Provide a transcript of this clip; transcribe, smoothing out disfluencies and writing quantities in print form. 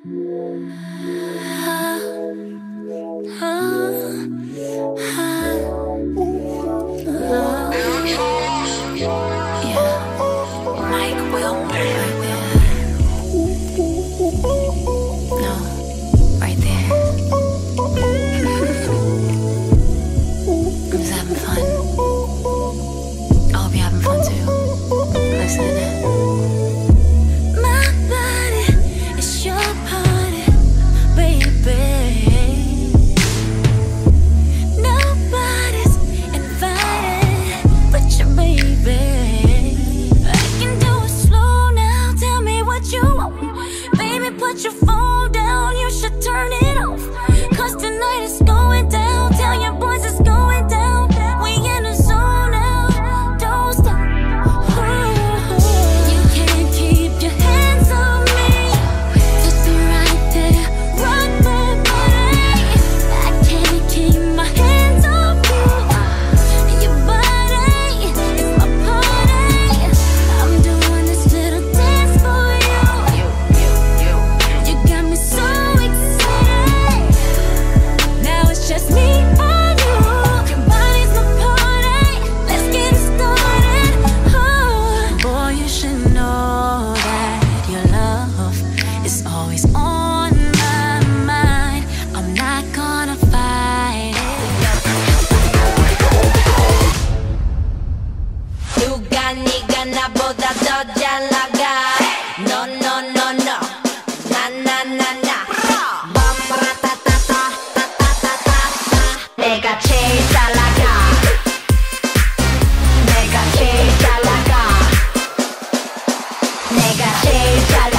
Put your phone down, you should turn it off. Cause tonight is going down. Tell your boys it's going down. We in the zone now, don't stop. You can't keep your hands on me. Just be right there, rock my body. I can't keep my hands off you. Your body is my party. I'm doing this little dance for you. You got me so excited. Now it's just me and you. Your body's my party. Let's get it started. Oh, boy, you should know that your love is always on my mind. I'm not gonna fight it. 누가 네가 나보다 더 잘 나가. No no no no. 나 나 나 나. 내가 제일 잘 나가. 내가 제일 잘 나가. 내가 제일 잘